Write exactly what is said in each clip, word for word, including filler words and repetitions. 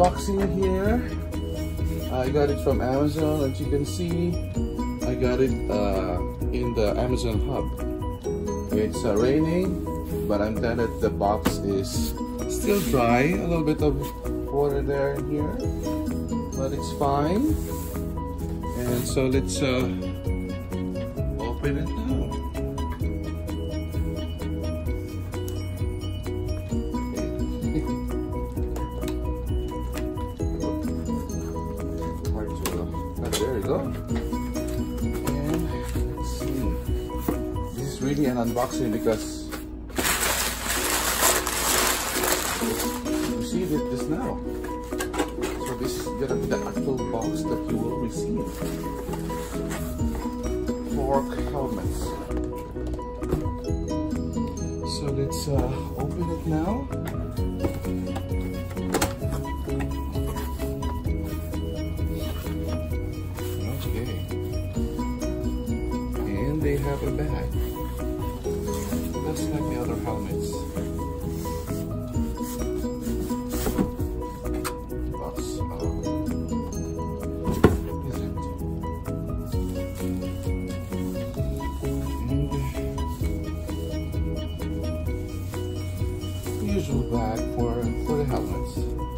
unboxing here. I got it from Amazon, as you can see. I got it uh, in the Amazon hub. It's uh, raining, but I'm glad that the box is still dry. A little bit of water there in here, but it's fine. And so let's uh, open it now. There you go. And let's see. This is really an unboxing because you received it just now. So this is gonna be the actual box that you will receive. Four helmets. So let's uh, open it now. They have a bag, just like the other helmets. Box uh, is empty. And the usual bag for for the helmets.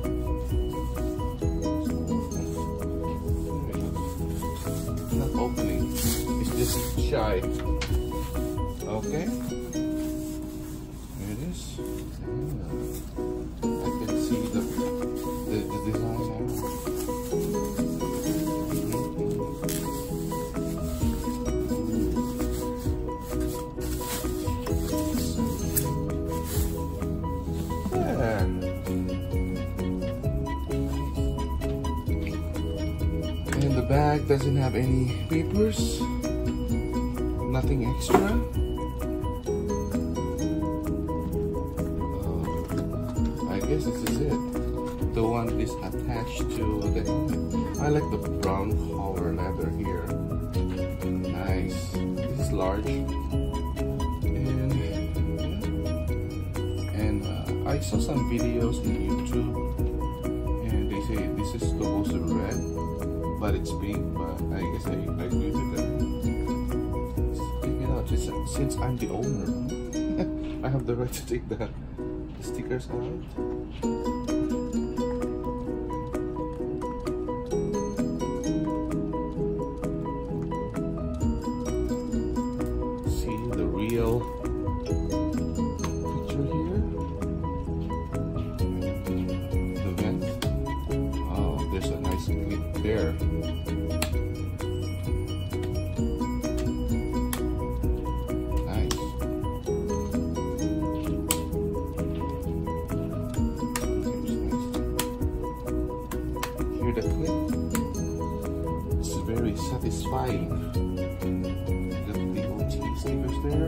Not opening. It's just shy. Okay. Here it is. Yeah. I can see the the, the design now. Yeah. And the bag doesn't have any papers. Nothing extra. Uh, I guess this is it. The one is attached to the helmet. I like the brown color leather here. Nice. This is large. And, and uh, I saw some videos on YouTube, and they say this is supposed to be red, but it's pink. But I guess I, I agree with them. Since I'm the owner, I have the right to take the, the stickers out. See the real picture here. The vent. Oh, there's a nice clip there. The clip. It's very satisfying. Got the O T stickers there.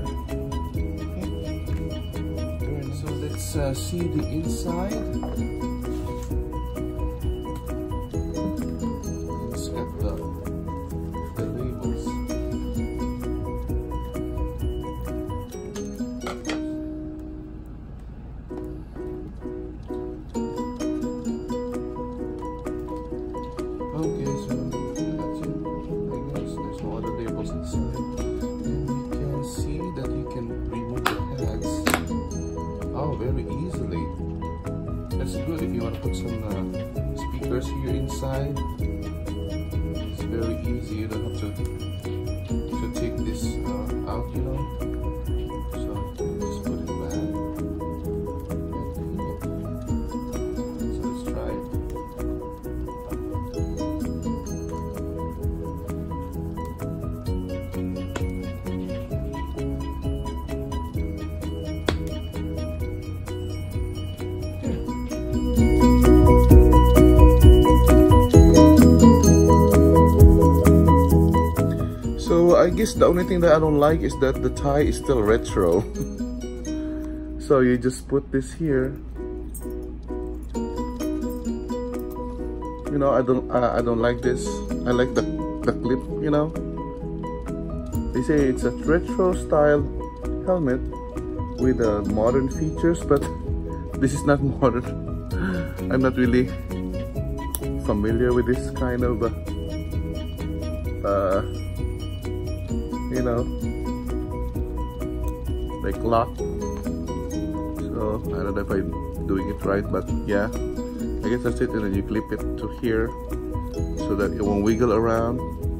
Okay. So let's uh, see the inside. Let's get the, the labels. Okay, so that's it. I guess there's no other labels inside. And you can see that you can remove the tags. Oh, very easily. That's good if you want to put some uh, speakers here inside. It's very easy. You don't have to to take this uh, out, you know. So just put it back. So let's try it. So I guess the only thing that I don't like is that the tie is still retro. So you just put this here. You know, I don't I, I don't like this. I like the the clip, you know. They say it's a retro style helmet with uh, modern features, but this is not modern. I'm not really familiar with this kind of uh, uh, you know, like lock. So I don't know if I'm doing it right, but yeah, I guess that's it. And then you clip it to here so that it won't wiggle around.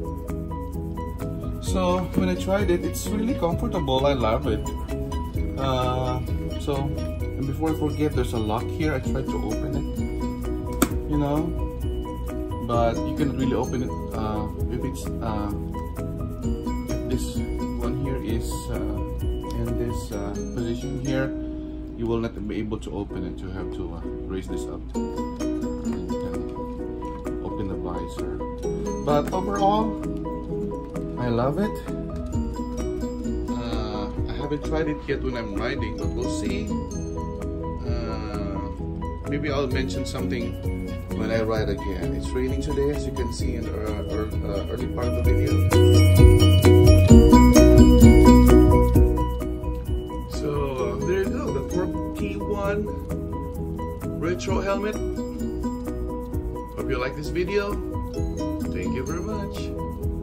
So when I tried it, it's really comfortable. I love it. Uh, so and before I forget, there's a lock here. I tried to open it, you know, but you can really open it uh, if it's uh, if this one here is uh, in this uh, position here. You will not be able to open it. You have to uh, raise this up and uh, open the visor. But overall, I love it. Uh, I haven't tried it yet when I'm riding, but we'll see. Uh, maybe I'll mention something when I ride again. It's raining today, as you can see in the uh, early part of the video. So uh, there you go, the four T one retro helmet. Hope you like this video. Thank you very much.